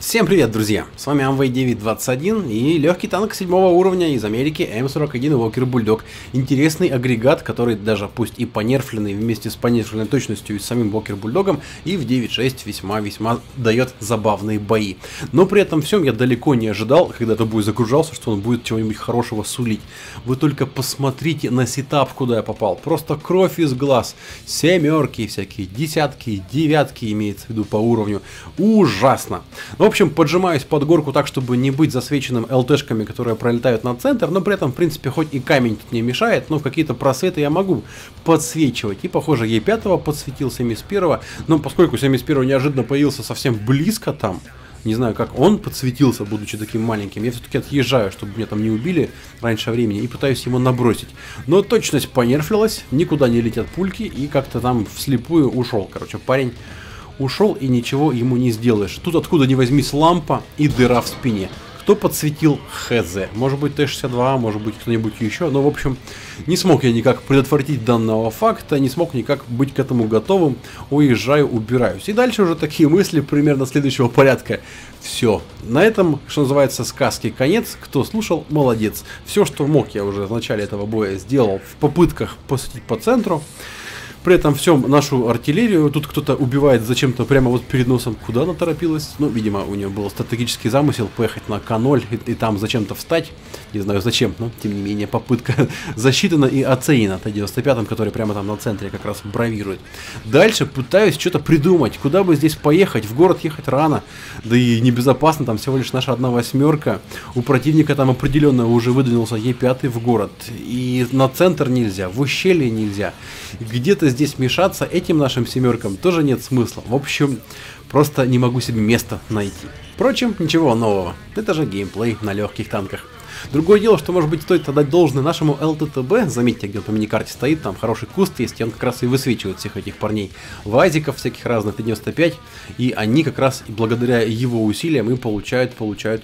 Всем привет, друзья! С вами Amway921 и легкий танк 7 уровня из Америки М41 Walker Bulldog. Интересный агрегат, который даже пусть и понерфленный вместе с понерфленной точностью и с самим Walker Bulldog, и в 9.6 весьма дает забавные бои. Но при этом всем я далеко не ожидал, когда этот бой загружался, что он будет чего-нибудь хорошего сулить. Вы только посмотрите на сетап, куда я попал. Просто кровь из глаз. Семерки всякие, десятки, девятки имеется в виду по уровню. Ужасно! В общем, поджимаюсь под горку так, чтобы не быть засвеченным ЛТшками, которые пролетают на центр, но при этом, в принципе, хоть и камень тут не мешает, но в какие-то просветы я могу подсвечивать. И, похоже, Е5 подсветил 71-го, но поскольку 71-й неожиданно появился совсем близко там, не знаю, как он подсветился, будучи таким маленьким, я все-таки отъезжаю, чтобы меня там не убили раньше времени, и пытаюсь его набросить. Но точность понерфилась, никуда не летят пульки, и как-то там вслепую ушел. Короче, парень ушел, и ничего ему не сделаешь. Тут откуда ни возьмись лампа и дыра в спине. Кто подсветил, хз. Может быть Т-62, может быть кто-нибудь еще. Но в общем, не смог я никак предотвратить данного факта, не смог никак быть к этому готовым. Уезжаю, убираюсь. И дальше уже такие мысли примерно следующего порядка. Все. На этом, что называется, сказки конец. Кто слушал, молодец. Все, что мог, я уже в начале этого боя сделал в попытках посветить по центру. При этом всем нашу артиллерию тут кто-то убивает зачем-то прямо вот перед носом. Куда она торопилась? Ну, видимо, у нее был стратегический замысел поехать на К0 и там зачем-то встать. Не знаю зачем, но тем не менее попытка засчитана и оценена Т-95, который прямо там на центре как раз бравирует. Дальше пытаюсь что-то придумать, куда бы здесь поехать. В город ехать рано, да и небезопасно, там всего лишь наша 1/8. У противника там определенно уже выдвинулся Е5 в город. И на центр нельзя, в ущелье нельзя. Где-то здесь мешаться этим нашим семеркам тоже нет смысла. В общем, просто не могу себе места найти. Впрочем, ничего нового. Это же геймплей на легких танках. Другое дело, что, может быть, стоит отдать должное нашему ЛТТБ. Заметьте, где он по миникарте стоит, там хороший куст есть, и он как раз и высвечивает всех этих парней. Вазиков всяких разных, Т-95, и они как раз благодаря его усилиям и получают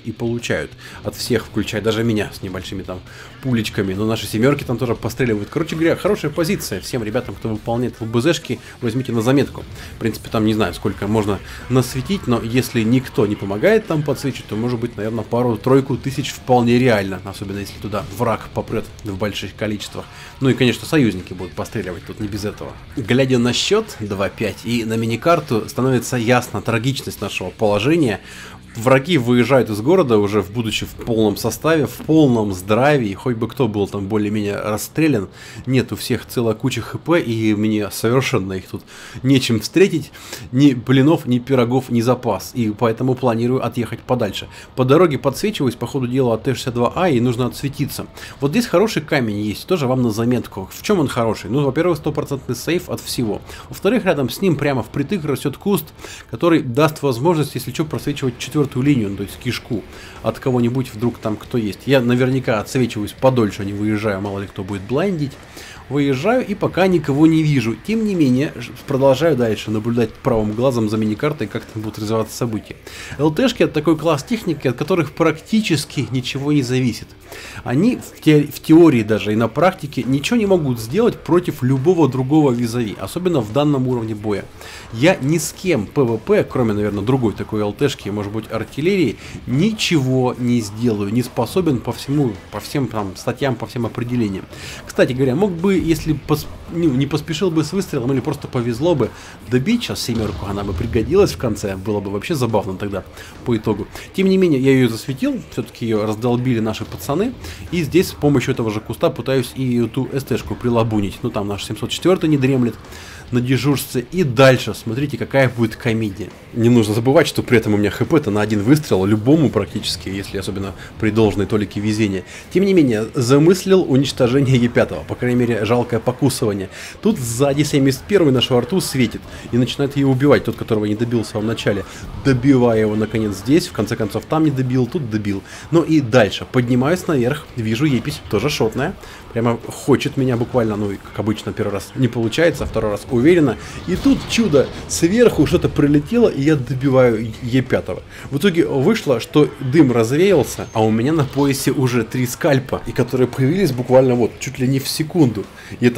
от всех, включая даже меня с небольшими там пулечками. Но наши семерки там тоже постреливают. Короче говоря, хорошая позиция. Всем ребятам, кто выполняет ЛБЗшки, возьмите на заметку. В принципе, там не знаю, сколько можно насветить, но если никто не помогает там подсвечивать, то может быть, наверное, пару-тройку тысяч вполне реально. Особенно если туда враг попрет в больших количествах. Ну и, конечно, союзники будут постреливать, тут не без этого. Глядя на счет 2-5 и на миникарту, становится ясна трагичность нашего положения. Враги выезжают из города уже будучи в полном составе, в полном здравии, хоть бы кто был там более-менее расстрелян. Нет, у всех целая куча хп, и мне совершенно их тут нечем встретить. Ни блинов, ни пирогов, ни запас. И поэтому планирую отъехать подальше. По дороге подсвечиваюсь, по ходу дела от Т-62А, и нужно отсветиться. Вот здесь хороший камень есть, тоже вам на заметку. В чем он хороший? Ну, во-первых, стопроцентный сейф от всего. Во-вторых, рядом с ним прямо впритык растет куст, который даст возможность, если что, просвечивать четвертую линию, то есть кишку от кого-нибудь, вдруг там кто есть. Я наверняка отсвечиваюсь подольше, не выезжаю, мало ли кто будет блайндить. Выезжаю и пока никого не вижу. Тем не менее, продолжаю дальше наблюдать правым глазом за миникартой, как там будут развиваться события. ЛТшки — это такой класс техники, от которых практически ничего не зависит. Они в теории даже и на практике ничего не могут сделать против любого другого визави, особенно в данном уровне боя. Я ни с кем ПВП, кроме, наверное, другой такой ЛТшки, может быть, артиллерии, ничего не сделаю, не способен по всем там статьям, по всем определениям. Кстати говоря, мог бы, если не поспешил бы с выстрелом или просто повезло бы добить сейчас семерку, она бы пригодилась в конце, было бы вообще забавно тогда по итогу. Тем не менее, я ее засветил, все-таки ее раздолбили наши пацаны, и здесь с помощью этого же куста пытаюсь и эту СТ-шку прилабунить. Ну там наш 704 не дремлет на дежурстве. И дальше, смотрите, какая будет комедия. Не нужно забывать, что при этом у меня хп-то на один выстрел, любому практически, если особенно при должной толике везения. Тем не менее, замыслил уничтожение Е5, по крайней мере, жалкое покусывание. Тут сзади 71-й нашу арту светит и начинает ее убивать, тот, которого не добил в самом начале. Добивая его, наконец, здесь, в конце концов, там не добил, тут добил. Ну и дальше, поднимаюсь наверх, вижу Епись, тоже шотная, прямо хочет меня буквально, ну и как обычно, первый раз не получается, второй раз уверенно. И тут чудо, сверху что-то прилетело, и я добиваю Е5. В итоге вышло, что дым развеялся, а у меня на поясе уже 3 скальпа, и которые появились буквально вот чуть ли не в секунду. И это в таком-то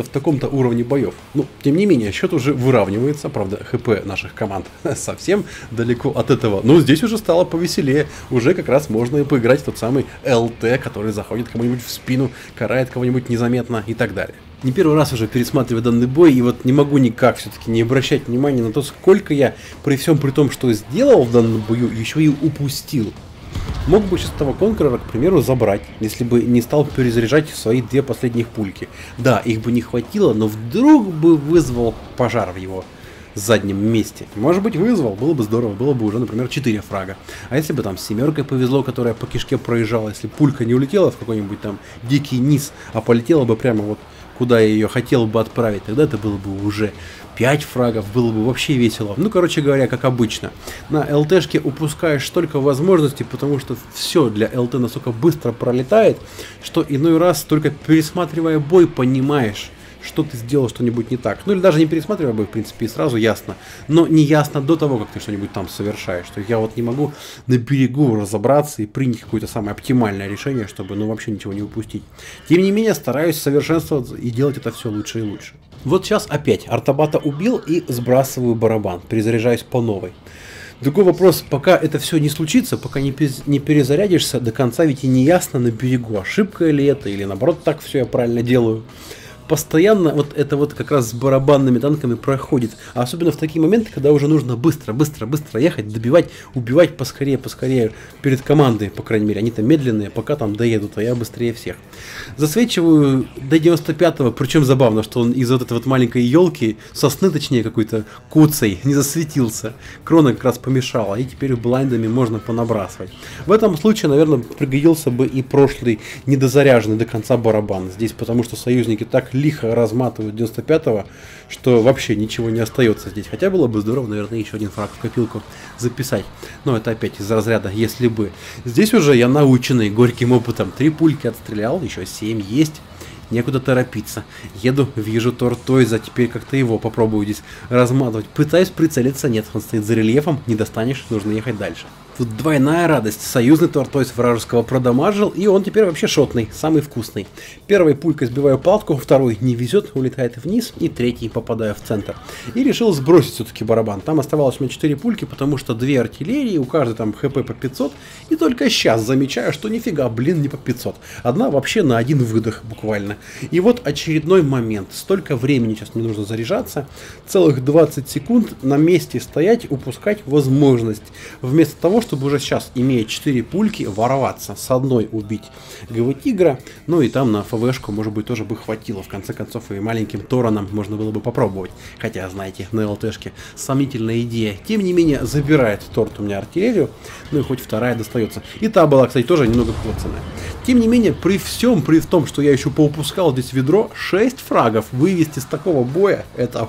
уровне боев. Ну, тем не менее, счет уже выравнивается, правда, хп наших команд совсем далеко от этого. Но здесь уже стало повеселее, уже как раз можно и поиграть в тот самый ЛТ, который заходит кому-нибудь в спину, карает кого-нибудь незаметно и так далее. Не первый раз уже пересматриваю данный бой, и вот не могу никак все-таки не обращать внимания на то, сколько я при всем при том, что сделал в данном бою, еще и упустил. Мог бы сейчас того конкурора, к примеру, забрать, если бы не стал перезаряжать свои 2 последних пульки. Да, их бы не хватило, но вдруг бы вызвал пожар в его заднем месте. Может быть, вызвал, было бы здорово, было бы уже, например, 4 фрага. А если бы там с 7 повезло, которая по кишке проезжала, если пулька не улетела в какой-нибудь там дикий низ, а полетела бы прямо вот куда я ее хотел бы отправить, тогда это было бы уже 5 фрагов, было бы вообще весело. Ну, короче говоря, как обычно. На ЛТшке упускаешь столько возможностей, потому что все для ЛТ настолько быстро пролетает, что иной раз, только пересматривая бой, понимаешь, что ты сделал что-нибудь не так. Ну или даже не пересматривая бой, в принципе, и сразу ясно. Но не ясно до того, как ты что-нибудь там совершаешь. То есть я вот не могу на берегу разобраться и принять какое-то самое оптимальное решение, чтобы ну вообще ничего не упустить. Тем не менее, стараюсь совершенствоваться и делать это все лучше и лучше. Вот сейчас опять Артобата убил и сбрасываю барабан, перезаряжаюсь по новой. Другой вопрос, пока это все не случится, пока не перезарядишься до конца, ведь и не ясно на берегу, ошибка ли это, или наоборот так все я правильно делаю. Постоянно вот это вот как раз с барабанными танками проходит. А особенно в такие моменты, когда уже нужно быстро ехать, добивать, убивать поскорее перед командой, по крайней мере. Они-то медленные, пока там доедут, а я быстрее всех. Засвечиваю до 95-го, причем забавно, что он из вот этой вот маленькой елки, сосны точнее какой-то, куцей, не засветился. Крона как раз помешала, и теперь блайндами можно понабрасывать. В этом случае, наверное, пригодился бы и прошлый недозаряженный до конца барабан. Здесь потому что союзники так лихо разматывают 95-го, что вообще ничего не остается здесь. Хотя было бы здорово, наверное, еще один фраг в копилку записать. Но это опять из разряда «если бы». Здесь уже я наученный горьким опытом. 3 пульки отстрелял, еще 7 есть. Некуда торопиться. Еду, вижу Тортойза, теперь как-то его попробую здесь разматывать. Пытаюсь прицелиться, нет, он стоит за рельефом, не достанешь, нужно ехать дальше. Тут двойная радость. Союзный Тортойз вражеского продамажил, и он теперь вообще шотный, самый вкусный. Первой пулькой сбиваю палку, второй не везет, улетает вниз, и третий попадаю в центр. И решил сбросить все-таки барабан. Там оставалось у меня 4 пульки, потому что 2 артиллерии, у каждой там хп по 500, и только сейчас замечаю, что нифига, блин, не по 500. Одна вообще на один выдох буквально. И вот очередной момент. Столько времени сейчас мне нужно заряжаться, целых 20 секунд на месте стоять, упускать возможность. Вместо того, чтобы уже сейчас, имея 4 пульки, ворваться, с одной убить ГВ-тигра, ну и там на ФВшку, может быть, тоже бы хватило. В конце концов, и маленьким Тораном можно было бы попробовать. Хотя, знаете, на ЛТшке сомнительная идея. Тем не менее, забирает Торт у меня артиллерию, ну и хоть вторая достается. И та была, кстати, тоже немного коцанная. Тем не менее, при том, что я еще поупускал здесь ведро, 6 фрагов вывести с такого боя, это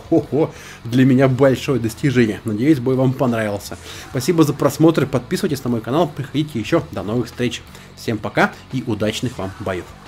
для меня большое достижение. Надеюсь, бой вам понравился. Спасибо за просмотр, подписывайтесь на мой канал, приходите еще. До новых встреч. Всем пока и удачных вам боев.